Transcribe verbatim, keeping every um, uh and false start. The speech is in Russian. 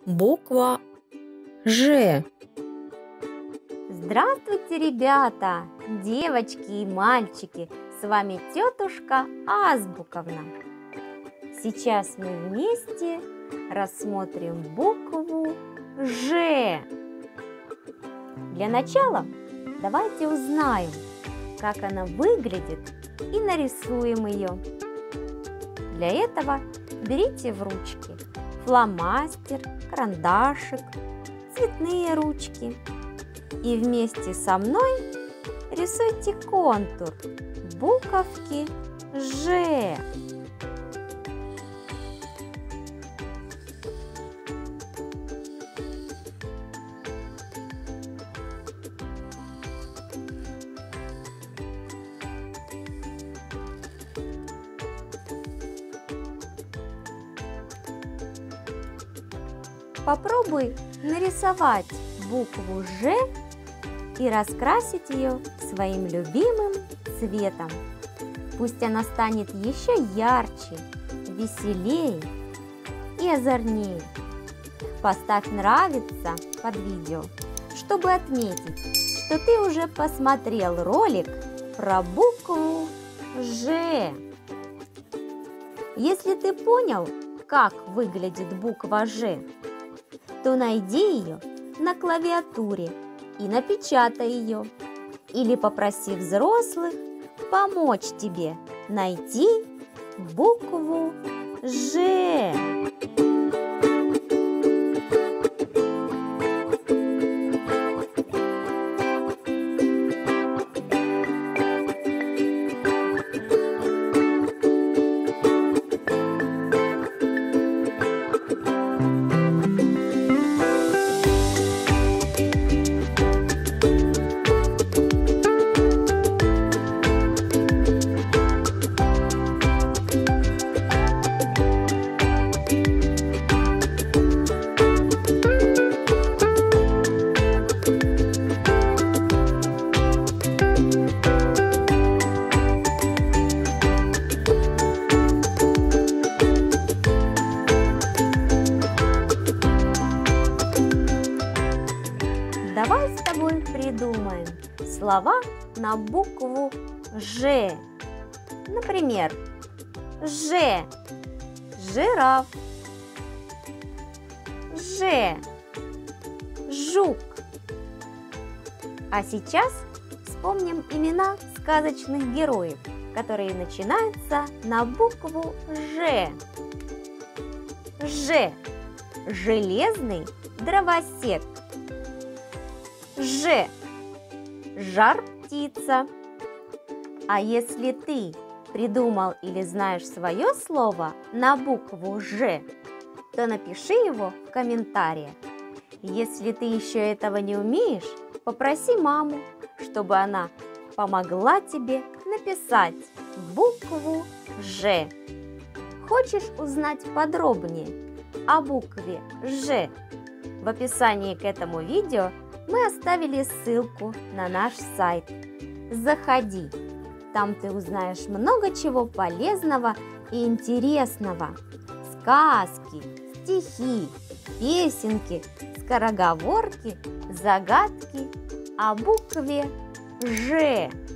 буква Ж. Здравствуйте, ребята, девочки и мальчики! С вами тетушка Азбуковна. Сейчас мы вместе рассмотрим букву Ж. Для начала давайте узнаем, как она выглядит, и нарисуем ее. Для этого берите в ручки фломастер, карандашик, цветные ручки и вместе со мной рисуйте контур буковки Ж. Попробуй нарисовать букву Ж и раскрасить ее своим любимым цветом. Пусть она станет еще ярче, веселее и озорнее. Поставь «Нравится» под видео, чтобы отметить, что ты уже посмотрел ролик про букву Ж. Если ты понял, как выглядит буква Ж, то найди ее на клавиатуре и напечатай ее, или попроси взрослых помочь тебе найти букву Ж. Давай с тобой придумаем слова на букву Ж. Например, Ж – жираф, Ж – жук. А сейчас вспомним имена сказочных героев, которые начинаются на букву Ж. Ж – железный дровосек. Ж – жар-птица. А если ты придумал или знаешь свое слово на букву Ж, то напиши его в комментариях. Если ты еще этого не умеешь, попроси маму, чтобы она помогла тебе написать букву Ж. Хочешь узнать подробнее о букве Ж? В описании к этому видео мы оставили ссылку на наш сайт. Заходи, там ты узнаешь много чего полезного и интересного. Сказки, стихи, песенки, скороговорки, загадки о букве Ж.